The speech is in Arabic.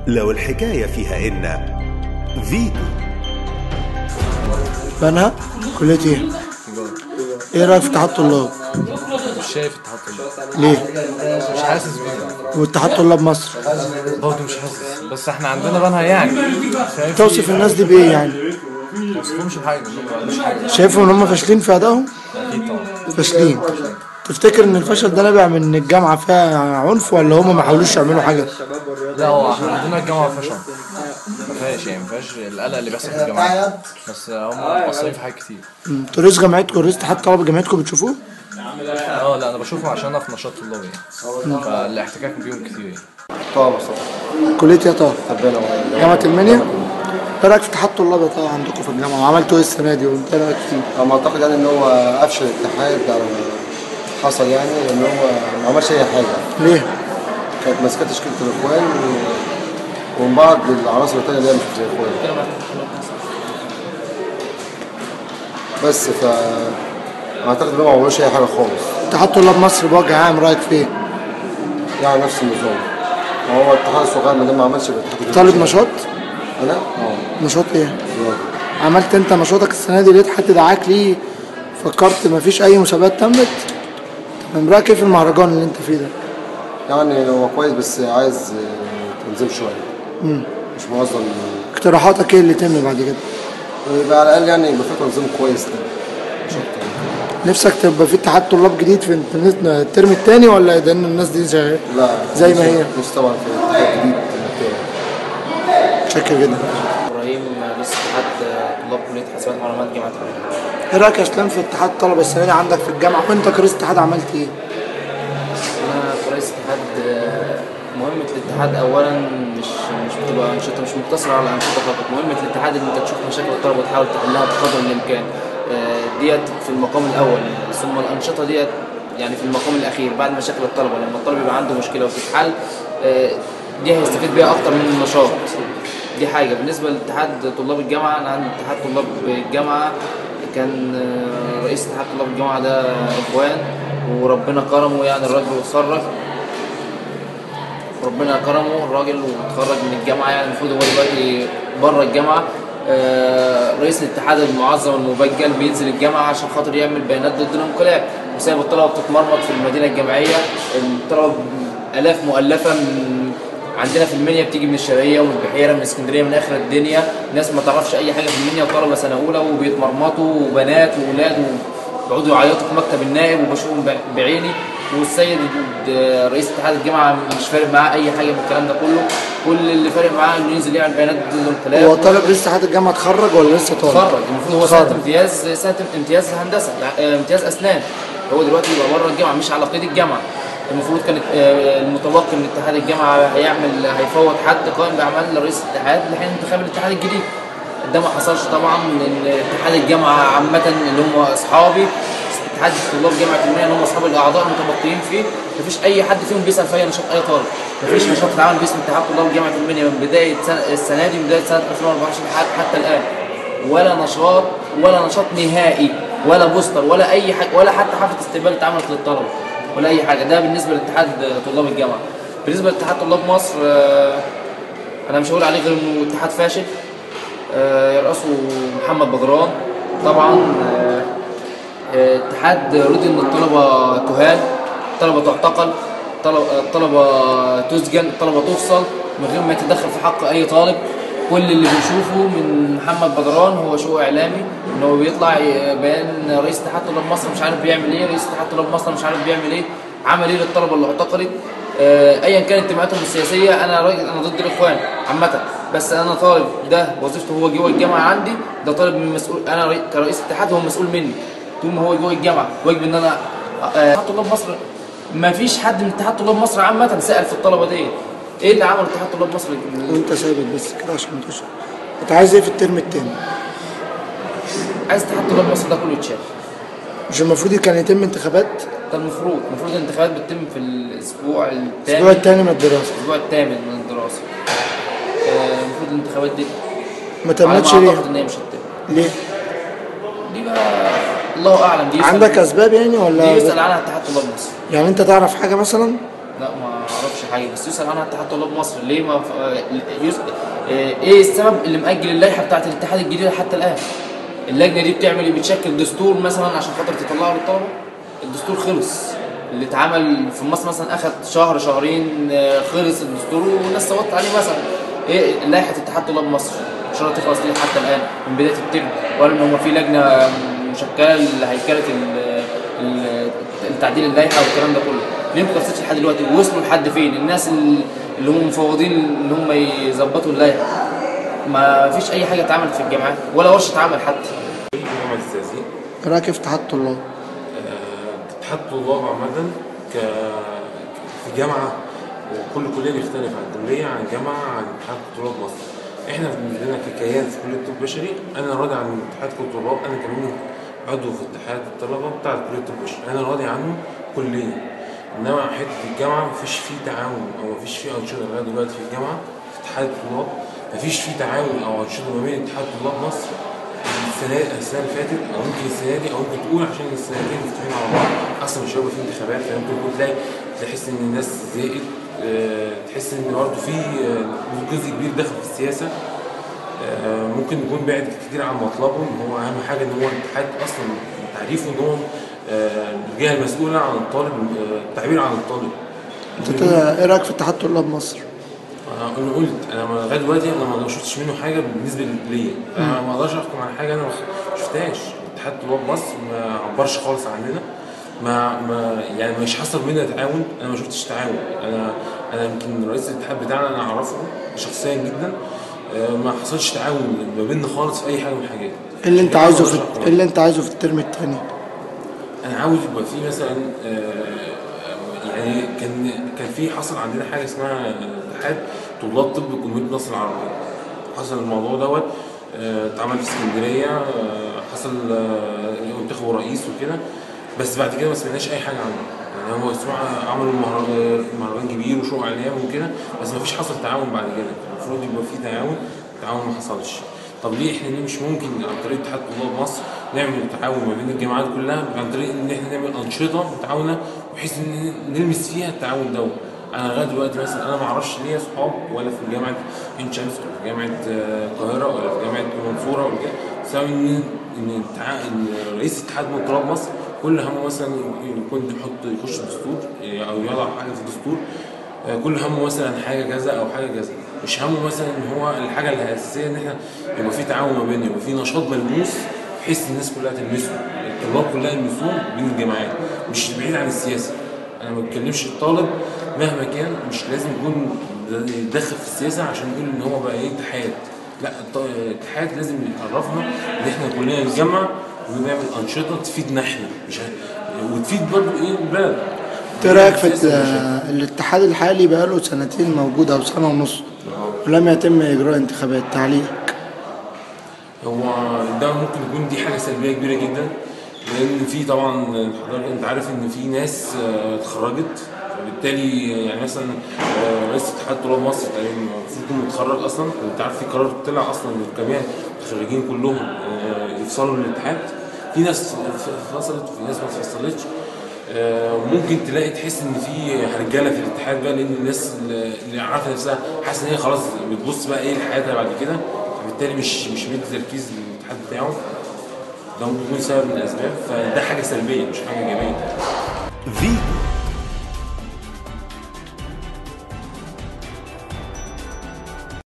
لو الحكاية فيها إن فيتو. بنها كلية ايه؟ ايه رأيك في اتحاد طلاب؟ مش شايف اتحاد طلاب. ليه؟ مش حاسس بيه. واتحاد طلاب مصر برضه مش حاسس، بس احنا عندنا بنها يعني. توصف الناس دي بايه يعني؟ ما وصفهمش بحاجه، ما عندوش حاجه. شايفهم ان هم فاشلين في ادائهم؟ اكيد طبعا فاشلين. تفتكر ان الفشل ده نابع من الجامعة فيها عنف ولا هم ما حاولوش يعملوا حاجة؟ لا، هو احنا عندنا الجامعه ما فيهاش عنف. ما فيهاش يعني، ما فيهاش القلق اللي بيحصل في الجامعات، بس هم مقصرين في حاجات كتير. انتوا رئيس جامعتكم ورئيس اتحاد طلبة جامعتكم بتشوفوه؟ لا انا بشوفهم عشان انا في نشاط طلابي يعني، فالاحتكاك بيهم كتير يعني. طه مصطفى كلية ايه يا طه؟ تبانة جامعة المنيا؟ ايه رأيك في اتحاد طلاب يا طه عندكم في الجامعة وعملتوا ايه السنة دي وانت ايه رأيك فيه؟ انا اعتقد يعني ان هو قفش الاتحاد على حصل يعني ان هو ما عملش اي حاجه. ليه؟ كانت ماسكه تشكيله الاخوان ومن بعض العناصر الثانيه اللي هي مش زي الاخوان. بس اعتقد ان هو ما عملوش اي حاجه خالص. اتحاد طلاب مصر بوجه عام رأيك فيه؟ يعني نفس النظام. هو الاتحاد الصغير ما عملش الاتحاد طالب نشاط؟ انا؟ نشاط ايه؟ رياضي. عملت انت نشاطك السنه دي؟ لقيت حد دعاك ليه؟ فكرت مفيش اي مسابقات تمت؟ تمام. رايك ايه في المهرجان اللي انت فيه ده؟ يعني هو كويس بس عايز تنظيم شويه. مش منظم. اقتراحاتك ايه اللي تم بعد كده؟ يبقى على الاقل يعني يبقى في تنظيم كويس كده. مش اكتر. نفسك تبقى في اتحاد طلاب جديد في الترم الثاني ولا ده ان الناس دي لا زي ما هي؟ مش طبعا في اتحاد جديد. شكرا جدا. ابراهيم رئيس اتحاد طلاب كليه حاسبات ومعلومات جامعه المنيا. ايه رايك يا اسلام في اتحاد طلبه السنه دي عندك في الجامعه وانت كرئيس اتحاد عملت ايه؟ انا كرئيس اتحاد مهمه الاتحاد اولا مش بتبقى انشطه، مش مقتصره على انشطه فقط. مهمه الاتحاد ان انت تشوف مشاكل الطلبه وتحاول تحلها بقدر الامكان. ديت في المقام الاول، ثم الانشطه ديت يعني في المقام الاخير بعد مشاكل الطلبه. لما الطالب يبقى عنده مشكله وتتحل دي هيستفيد بيها اكتر من النشاط. دي حاجه. بالنسبه لاتحاد طلاب الجامعه، انا عندي اتحاد طلاب الجامعه كان رئيس اتحاد طلاب الجامعه ده اخوان، وربنا كرمه يعني الراجل واتخرج. ربنا كرمه الراجل واتخرج من الجامعه، يعني المفروض هو دلوقتي بره الجامعه. رئيس الاتحاد المعظم المبجل بينزل الجامعه عشان خاطر يعمل بيانات ضد الانقلاب، وسايب الطلبه بتتمرمط في المدينه الجامعيه. الطلبه الاف مؤلفه من عندنا في المنيا بتيجي من الشرقيه ومن البحيره من اسكندريه من اخر الدنيا، ناس ما تعرفش اي حاجه في المنيا وطلبه سنه اولى وبيتمرمطوا وبنات واولاد وبيقعدوا يعيطوا في مكتب النائب وبشوفهم بعيني. والسيد رئيس اتحاد الجامعه مش فارق معاه اي حاجه من الكلام ده كله. كل اللي فارق معاه انه ينزل يعمل بيانات ضد الانقلاب. هو طالب رئيس اتحاد الجامعه اتخرج ولا لسه طالب؟ اتخرج. المفروض هو سنه امتياز هندسه، امتياز اسنان. هو دلوقتي يبقى بره الجامعه مش على قيد الجامعه. المفروض كانت المتوقع ان اتحاد الجامعه هيفوض حد قائم باعمال لرئيس الاتحاد لحين انتخاب الاتحاد الجديد. ده ما حصلش طبعا، لان اتحاد الجامعه عامه اللي هم اصحابي اتحاد طلاب جامعه المنيا اللي هم اصحاب الاعضاء المتبقيين فيه، مفيش اي حد فيهم بيسال في اي نشاط اي طالب. مفيش نشاط اتعمل باسم اتحاد طلاب جامعه المنيا من بدايه السنه دي، من بدايه سنه 2024 حتى الان. ولا نشاط نهائي، ولا بوستر، ولا اي حاجه، ولا حتى حفله استقبال اتعملت للطلبه ولا اي حاجه. ده بالنسبه لاتحاد طلاب الجامعه. بالنسبه لاتحاد طلاب مصر، انا مش هقول عليه غير انه اتحاد فاشل. يرأسه محمد بدران طبعا. اتحاد رضي ان الطلبه تهان، الطلبه تعتقل، الطلبه تسجن، الطلبه تفصل من غير ما يتدخل في حق اي طالب. كل اللي بنشوفه من محمد بدران هو شو اعلامي، ان هو بيطلع بيان رئيس اتحاد طلاب مصر مش عارف بيعمل ايه، رئيس اتحاد طلاب مصر مش عارف بيعمل ايه، عمل ايه للطلبه اللي اعتقلت. ايا كانت انتماءاتهم السياسيه، انا ضد الاخوان عامه، بس انا طالب ده وظيفته هو جوه الجامعه عندي، ده طالب من مسؤول. انا كرئيس اتحاد هو مسؤول مني طول ما هو جوه الجامعه. واجب ان انا اتحاد طلاب مصر ما فيش حد من اتحاد طلاب مصر عامه سأل في الطلبه دي ايه اللي عمله اتحاد طلاب مصر. وانت ثابت بس كده عشان تشرح. انت عايز ايه في الترم الثاني؟ عايز اتحاد طلاب مصر ده كله يتشال. مش المفروض كان يتم انتخابات؟ ده المفروض الانتخابات بتتم في الاسبوع الثاني من الدراسه. الاسبوع الثامن من الدراسه. المفروض الانتخابات دي ما تمتش ليه؟ اعتقد ان هي مش هتتم. ليه؟ دي بقى الله اعلم. دي عندك اسباب يعني ولا؟ دي يسال عنها اتحاد طلاب مصر. يعني انت تعرف حاجه مثلا؟ لا ما اعرفش حاجه، بس يسال عنها اتحاد طلاب مصر ليه ما ايه السبب اللي مأجل اللائحه بتاعت الاتحاد الجديده حتى الان؟ اللجنه دي بتعمل ايه؟ بتشكل دستور مثلا عشان خاطر تطلعه للطلبه؟ الدستور خلص، اللي اتعمل في مصر مثلا اخد شهر شهرين خلص الدستور والناس صوتت عليه مثلا. ايه لائحه اتحاد طلاب مصر؟ مش راضيه تخلص ليه حتى الان من بدايه الترم؟ ولا ان هم في لجنه مشكله لهيكله التعديل اللائحه والكلام ده كله؟ ليه ما خلصتش لحد دلوقتي؟ وصلوا لحد فين؟ الناس اللي هم مفوضين ان هم يظبطوا اللائحه ما فيش اي حاجه اتعملت في الجامعات ولا ورشه اتعمل حتى. جامعة الزقازيق رايك في اتحاد الطلاب؟ اتحاد الطلاب عامة في جامعة، وكل كلية بيختلف عن كلية عن جامعة عن اتحاد طلاب مصر. احنا عندنا ككيان في كلية الطب البشري انا راضي عن اتحاد الطلاب، انا كمان عضو في اتحاد الطلبة بتاع كلية الطب البشري، انا راضي عنه كليا. انما حتة الجامعة مفيش فيه تعاون او مفيش فيه انشطة لغاية دلوقتي في الجامعة في اتحاد الطلاب، مفيش فيه تعاون او انشطة ما بين اتحاد طلاب مصر السنة اللي فاتت او ممكن السنة دي، او ممكن تقول عشان السنتين مفتوحين على بعض اصلا مش هيبقى فيه انتخابات، فممكن تلاقي تحس ان الناس زهقت، تحس ان برضه في جزء كبير داخل في السياسة، ممكن يكون بعد كتير عن مطلبه. ان هو اهم حاجة ان هو الاتحاد اصلا تعريفه ان هو الجهة المسؤولة عن الطالب، التعبير عن الطالب. انت ايه رايك في اتحاد طلاب مصر؟ انا قلت انا لغايه دلوقتي انا ما شفتش منه حاجه بالنسبه ليا، انا ما اقدرش احكم على حاجه انا ما شفتهاش. اتحاد طلاب مصر ما عبرش خالص عننا، ما يعني مش حصل بينا تعاون، انا ما شفتش تعاون. انا يمكن رئيس الاتحاد بتاعنا انا اعرفه شخصيا جدا، ما حصلش تعاون ما بيننا خالص في اي حاجه من الحاجات. ايه اللي انت عايزه في الترم الثاني؟ انا عاوز يبقى في مثلا يعني كان في حصل عندنا حاجه اسمها اتحاد طلاب طب جمهوريه مصر العربيه، حصل الموضوع دوت، اتعمل في اسكندريه، حصل انتخبوا رئيس وكده، بس بعد كده ما سمعناش اي حاجه عنه. يعني هم عملوا مهرجان كبير وشو اعلام وكده، بس ما فيش حصل تعاون بعد كده. المفروض يبقى في تعاون ما حصلش. طب ليه احنا مش ممكن عن طريق اتحاد طلاب مصر نعمل تعاون ما بين الجامعات كلها عن طريق ان احنا نعمل انشطه متعاونه بحيث ان نلمس فيها التعاون دوت؟ انا لغايه دلوقتي مثلا انا ما اعرفش ليا صحاب ولا في جامعه عين شمس ولا في جامعه القاهره ولا في جامعه المنصوره ولا كده، بسبب ان رئيس اتحاد طلاب مصر كل همه مثلا يكون يخش دستور او يضع حاجه في الدستور، كل همه مثلا حاجه كذا او حاجه كذا، مش همه مثلا ان هو الحاجه الاساسيه ان احنا يبقى في تعاون ما بيننا، يبقى في نشاط ملموس بحيث الناس كلها تلمسه، الطلاب كلها يلمسوه بين الجامعات، مش بعيد عن السياسه. انا ما بتكلمش الطالب مهما كان مش لازم يكون يتدخل في السياسه عشان يقول ان هو بقى ايه اتحاد، لا الاتحاد لازم يعرفنا ان احنا كلنا نتجمع ونعمل انشطه تفيدنا احنا مش وتفيد برضه ايه البلد. ايه رايك في الاتحاد الحالي بقاله سنتين موجود او سنه ونص ولم يتم اجراء انتخابات؟ تعليقك؟ هو ده ممكن يكون دي حاجه سلبيه كبيره جدا، لان في طبعا حضرتك انت عارف ان في ناس اتخرجت، فبالتالي يعني مثلا رئيس اتحاد طلاب مصر تقريبا المفروض يكون متخرج اصلا، انت عارف في قرار طلع اصلا للجميع الخريجين كلهم يفصلوا الاتحاد، في ناس فصلت وفي ناس ما اتفصلتش. ممكن تلاقي تحس ان في رجاله في الاتحاد بقى، لان الناس اللي عارفه نفسها حاسه ان هي خلاص بتبص بقى ايه لحياتها بعد كده، فبالتالي مش مدي تركيز للاتحاد بتاعه. ده ممكن يكون سبب من الاسباب، فده حاجه سلبيه مش حاجه ايجابيه.